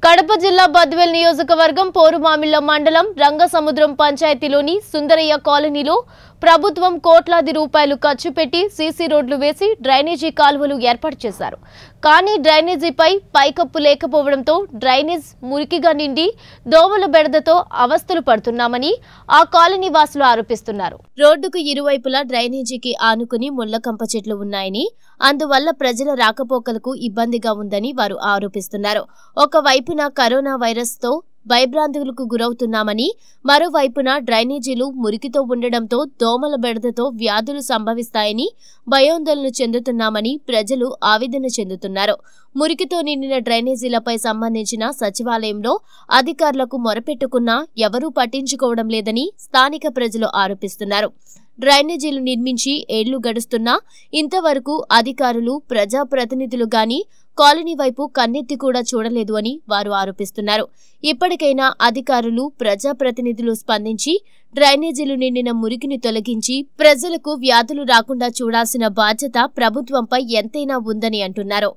కడప జిల్లా బద్వేల్ నియోజకవర్గం పోరుమామిళ్ల మండలం రంగసముద్రం పంచాయతీలోని సుందరయ్య కాలనీలో ప్రభుత్వం కోట్లాది రూపాయలు ఖర్చు పెట్టి సీసీ రోడ్లు వేసి డ్రైనేజీ కాలువలు ఏర్పాటు చేశారు. కానీ డ్రైనేజీపై పైకప్పు లేకపోవడంతో డ్రైనేజ్ మురికిగా నిండి దోమల బెడదతో అవస్థలు పడుతున్నామని ఆ కాలనీ వాసులు ఆరోపిస్తున్నారు. రోడ్డుకు ఇరువైపులా డ్రైనేజీకి ఆనుకుని ముళ్లకంప చెట్లు ఉన్నాయని, అందువల్ల ప్రజల రాకపోకలకు ఇబ్బందిగా ఉందని వారు ఆరోపిస్తున్నారు. ఒకవైపున కరోనా వైరస్ తో భయభ్రాంతులకు గురవుతున్నామని, మరోవైపున డ్రైనేజీలు మురికితో ఉండడంతో దోమల బెడదతో వ్యాధులు సంభవిస్తాయని భయాందోళన చెందుతున్నామని ప్రజలు ఆవేదన చెందుతున్నారు. మురికితో నిండిన డ్రైనేజీలపై సంబంధించిన సచివాలయంలో అధికారులకు మొరపెట్టుకున్నా ఎవరూ పట్టించుకోవడం లేదని స్థానిక ప్రజలు ఆరోపిస్తున్నారు. డ్రైనేజీలు నిర్మించి ఏళ్లు గడుస్తున్నా ఇంతవరకు అధికారులు, ప్రజాప్రతినిధులు గాని కాలనీ వైపు కన్నెత్తి కూడా చూడలేదు అని వారు ఆరోపిస్తున్నారు. ఇప్పటికైనా అధికారులు, ప్రజాప్రతినిధులు స్పందించి డ్రైనేజీలు నిండిన మురికిని తొలగించి ప్రజలకు వ్యాధులు రాకుండా చూడాల్సిన బాధ్యత ప్రభుత్వంపై ఎంతైనా ఉందని అంటున్నారు.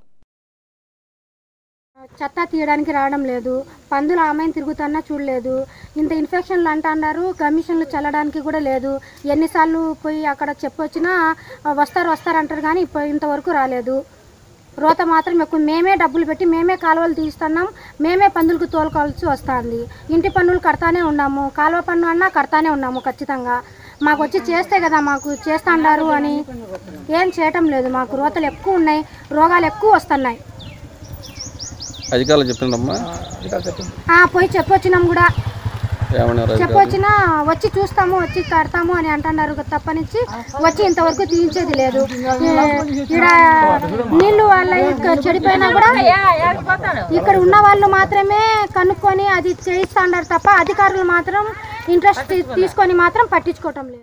చెత్త తీయడానికి రావడం లేదు, పందులు ఆమెను తిరుగుతున్నా చూడలేదు, ఇంత ఇన్ఫెక్షన్లు అంటున్నారు, కమిషన్లు చల్లడానికి కూడా లేదు. ఎన్నిసార్లు పోయి అక్కడ చెప్పొచ్చినా వస్తారు అంటారు కానీ ఇంతవరకు రాలేదు. రోత మాత్రం ఎక్కువ. మేమే డబ్బులు పెట్టి మేమే కాలువలు తీస్తున్నాం, మేమే పందులకు తోలుకోవాల్సి వస్తుంది. ఇంటి పన్నులు కడతానే ఉన్నాము, కాలువ పన్ను అన్నా కడతానే ఉన్నాము. ఖచ్చితంగా మాకు వచ్చి చేస్తే కదా మాకు చేస్తాండారు అని ఏం చేయటం లేదు. మాకు రోతలు ఎక్కువ ఉన్నాయి, రోగాలు ఎక్కువ వస్తున్నాయి. అధికారులు చెప్పిండమ్మా, పోయి చెప్పొచ్చినాం కూడా. చెప్పొచ్చినా వచ్చి చూస్తాము, వచ్చి కడతాము అని అంటున్నారు తప్పనిచ్చి వచ్చి ఇంతవరకు తీయించేది లేదు. ఇక్కడ నీళ్లు వాళ్ళ చెడిపోయినా కూడా ఇక్కడ ఉన్న వాళ్ళు మాత్రమే కనుక్కొని అది చేయిస్తాండారు తప్ప అధికారులు మాత్రం ఇంట్రెస్ట్ తీసుకొని మాత్రం పట్టించుకోవటం లేదు.